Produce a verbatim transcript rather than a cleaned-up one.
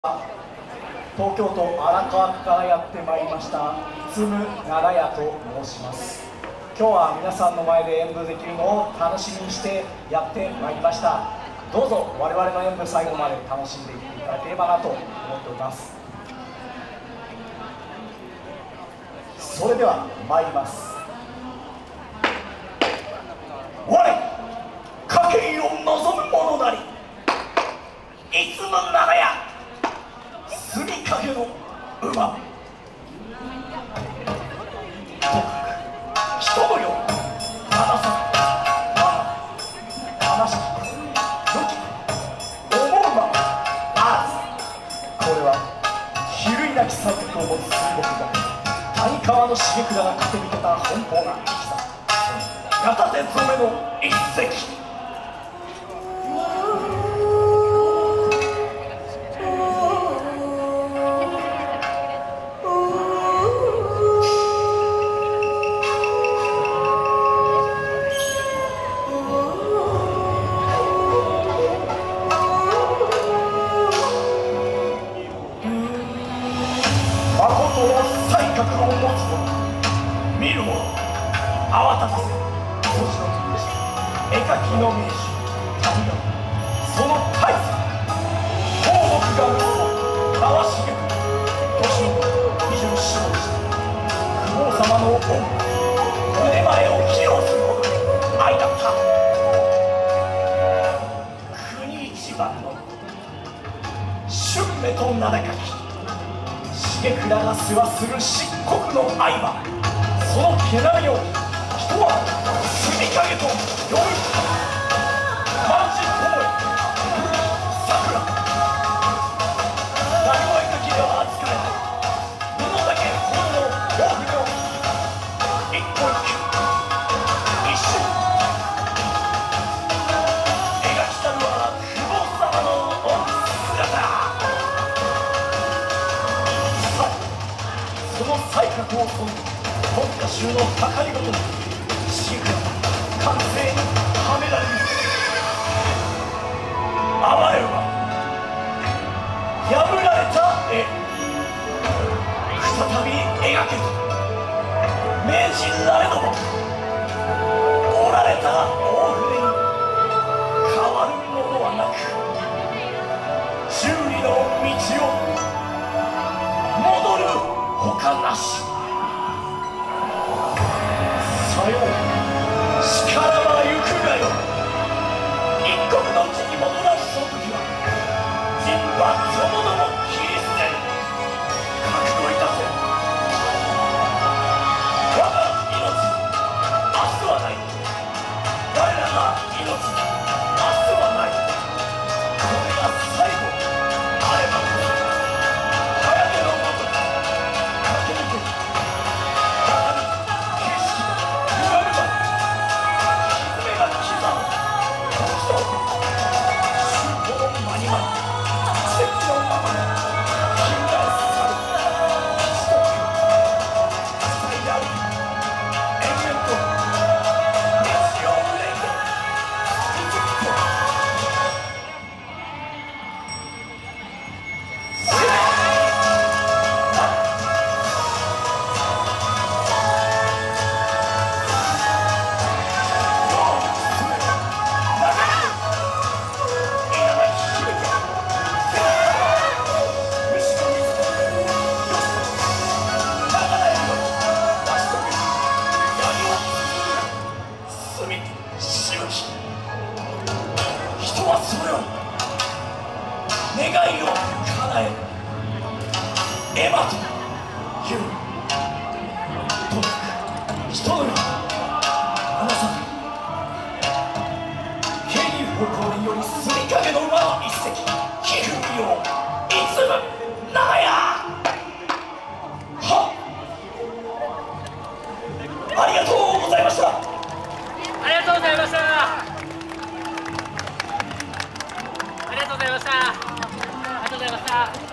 東京都荒川区からやってまいりましたつむ長屋と申します。今日は皆さんの前で演舞できるのを楽しみにしてやってまいりました。どうぞ我々の演舞最後まで楽しんでいっていただければなと思っております。それでは参ります。我家計を望む者なりいつむ長屋住みかけの馬、人のように離さ悲しき良き思うままあらず。これは比類なき才覚を持つ水墨画谷川の重倉が駆け抜けた奔放な生きさ、やがて染めの一石。才覚を持つ者、見る者慌ただせ星の天地絵描きの名手谷川、その大勢東国が息子川重君年の二十四をして公王様の恩腕前を披露するほどに愛だった。国一番の春目と名高き重倉が世話する漆黒の愛は、その毛並みを人は住みかげと呼ぶ。万事友へ桜誰も描きでは扱えない布だけ本の大筆を一個一球一瞬描きたるは久保様のお姿。その才覚を損じ国家衆の計りごとに重倉は完成にはめられる。あわよが破られた絵再び描けと命じられども、折られた大筆に変わるものはなく十里の道を戻るほかなし。さよう力は行くがよ。一国の地に戻らすその時は人はそののも切り捨て覚悟いたせ。我が命明日はない、我らが命明日はない。これが最後あれば早手のごとく人はそれを願いを叶えるエマというとにかく人のようにあなたの経理方向により住みかけの馬の一隻寄付見よういつむ長屋。はありがとうございました。 ありがとうございました。ありがとうございました。ありがとうございました。